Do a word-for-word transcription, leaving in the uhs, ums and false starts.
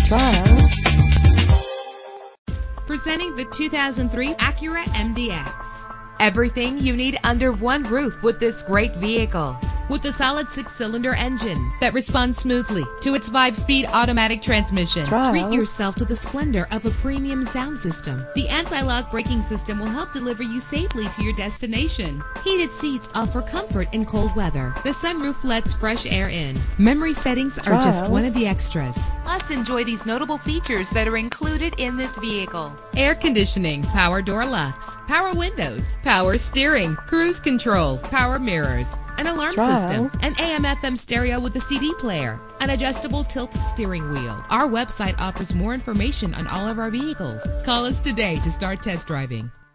trial. Presenting the two thousand three Acura M D X. Everything you need under one roof with this great vehicle. With a solid six-cylinder engine that responds smoothly to its five-speed automatic transmission. Trial. Treat yourself to the splendor of a premium sound system. The anti-lock braking system will help deliver you safely to your destination. Heated seats offer comfort in cold weather. The sunroof lets fresh air in. Memory settings are just Trial. one of the extras. Plus, enjoy these notable features that are included in this vehicle. Air conditioning, power door locks, power windows, power steering, cruise control, power mirrors, an alarm Trial. system, an A M F M stereo with a C D player, an adjustable tilt steering wheel. Our website offers more information on all of our vehicles. Call us today to start test driving.